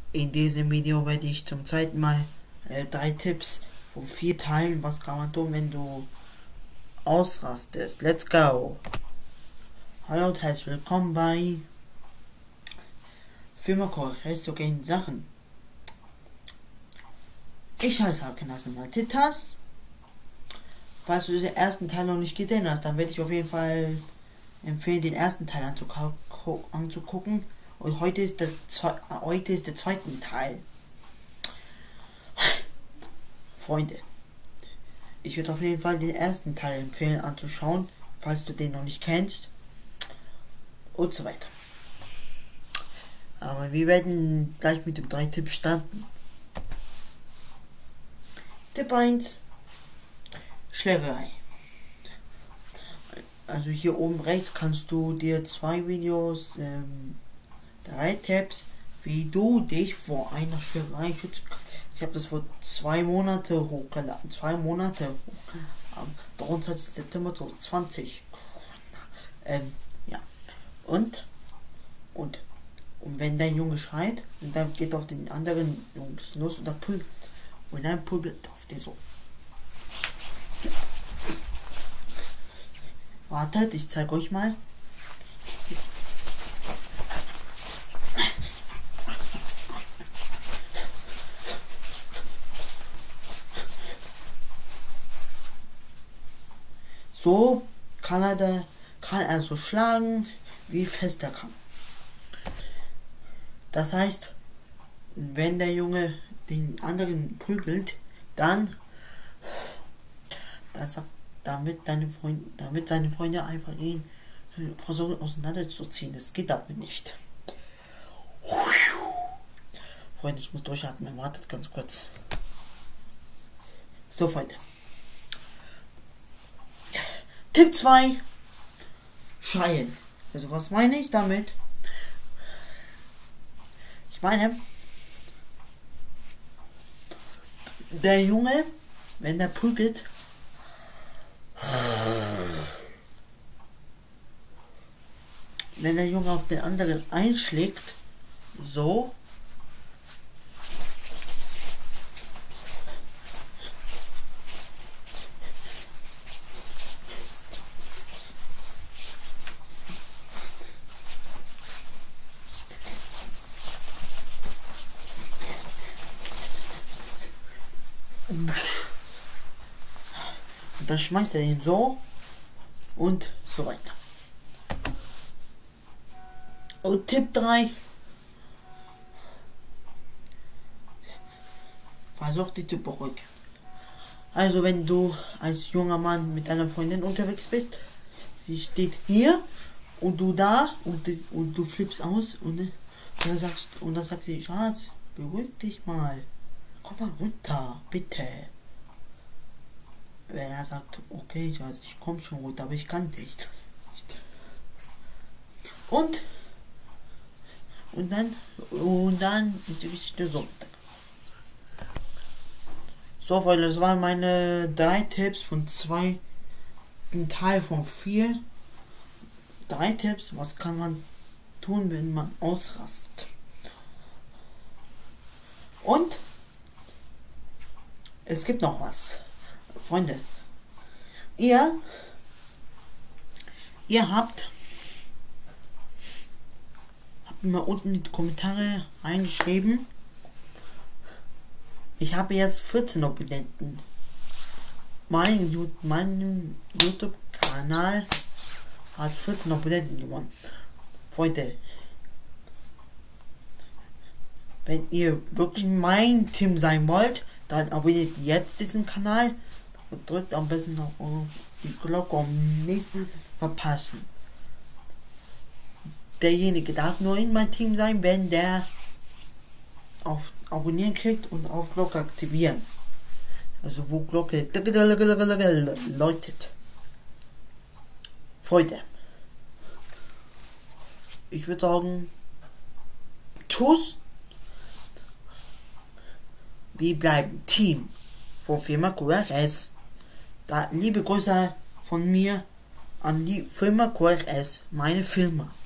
In diesem Video werde ich zum zweiten Mal 3 Tipps von 4 Teilen. Was kann man tun, wenn du ausrastest? Let's go! Hallo und herzlich willkommen bei Firma Koch, so gehen Sachen. Ich heiße Hakenasen Maltitas. Falls du den ersten Teil noch nicht gesehen hast, dann werde ich auf jeden Fall empfehlen, den ersten Teil anzugucken. Und heute ist der zweite Teil. Freunde, ich würde auf jeden Fall den ersten Teil empfehlen anzuschauen, falls du den noch nicht kennst. Und so weiter. Aber wir werden gleich mit dem 3 Tipps starten. Tipp 1. Schlägerei. Also hier oben rechts kannst du dir 2 Videos, 3 Tipps, wie du dich vor einer Schlägerei schützen kannst. Ich habe das vor 2 Monate hochgeladen. 2 Monate. 23. September 2020. Ja. Und wenn dein Junge schreit, und dann geht auf den anderen Jungen los und dann prügelt auf den so. Wartet, ich zeige euch mal. So kann er so schlagen, wie fest er kann. Das heißt, wenn der Junge den anderen prügelt, dann sagt, damit seine Freunde einfach ihn versuchen auseinanderzuziehen. Das geht aber nicht. Freunde, ich muss durchatmen. Wartet ganz kurz. So, Freunde. Tipp 2. Schreien. Also was meine ich damit? Ich meine, der Junge, wenn er prügelt, wenn der Junge auf den anderen einschlägt, so, und dann schmeißt er ihn so und so weiter. Und Tipp 3. Versuch dich zu beruhigen. Also wenn du als junger Mann mit einer Freundin unterwegs bist, sie steht hier und du da und du flippst aus und dann sagt sie, Schatz, beruhig dich mal. Komm mal runter, bitte. Wenn er sagt, okay, Schatz, ich komm schon runter, aber ich kann nicht. Und dann ist die Geschichte so. So, Freunde, das waren meine 3 Tipps von 2, ein Teil von 4. 3 Tipps, was kann man tun, wenn man ausrastet. Und es gibt noch was. Freunde, ihr habt mir unten in die Kommentare reingeschrieben, ich habe jetzt 14 Abonnenten. Mein YouTube-Kanal hat 14 Abonnenten gewonnen. Freunde, wenn ihr wirklich mein Team sein wollt, dann abonniert jetzt diesen Kanal und drückt am besten noch auf die Glocke, um nichts zu verpassen. Derjenige darf nur in mein Team sein, wenn der auf Abonnieren klickt und auf Glocke aktivieren. Also wo Glocke läutet. Freunde, ich würde sagen, tschüss. Wir bleiben Team von Firma QRS. Da liebe Grüße von mir an die Firma QRS, meine Firma.